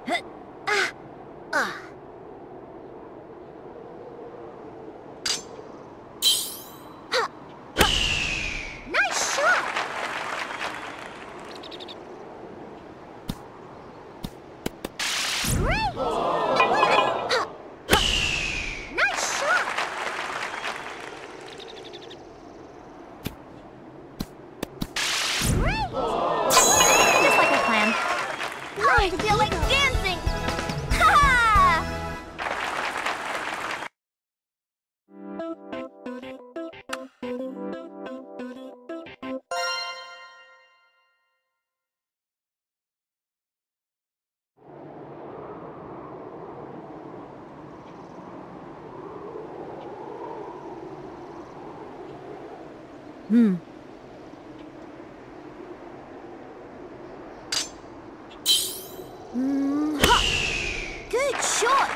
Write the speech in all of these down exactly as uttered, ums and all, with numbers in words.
Ah! Ah! Ha! Ha! Nice shot! Great! Ha! Ha! Nice shot! Great! Just like I planned. I feel like dancing! Ha! Hmm. Mm, ha! Good shot!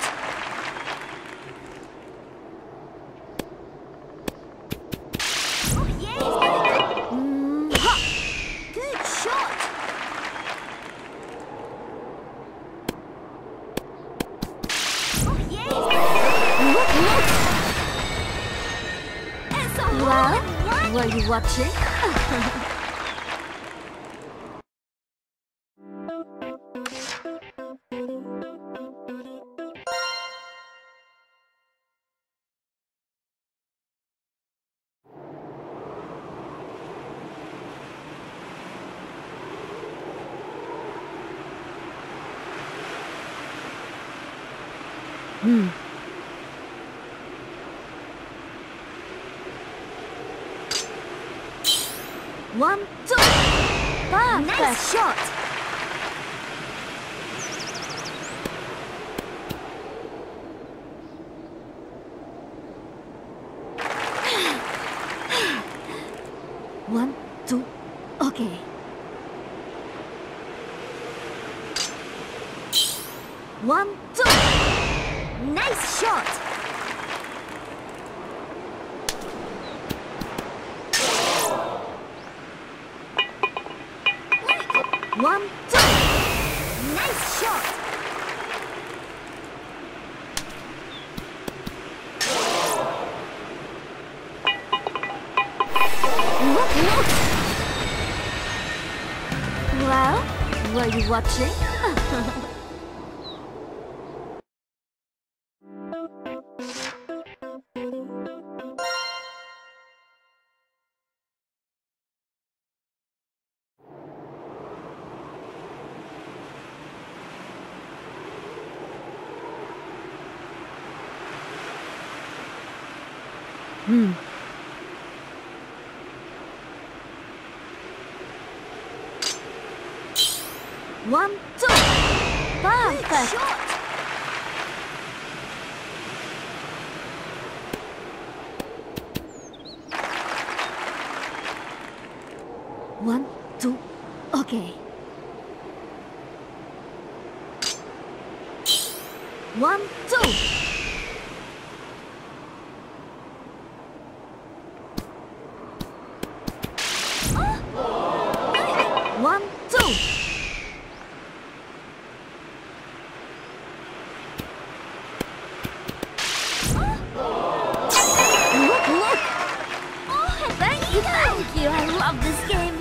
Oh, yes! Mm, ha! Good shot! Oh, yes! Look, look! It's a Well, one! were you watching? Hmm. One, two. Perfect Nice shot. One, two. Okay. One, two. Nice shot! One, two. Nice shot! Look, look. Well, were you watching? Hmm. One, two. Perfect Good shot! One, two. Okay. One, two. One, two. Look, look. Oh, thank you! Thank you. I love this game.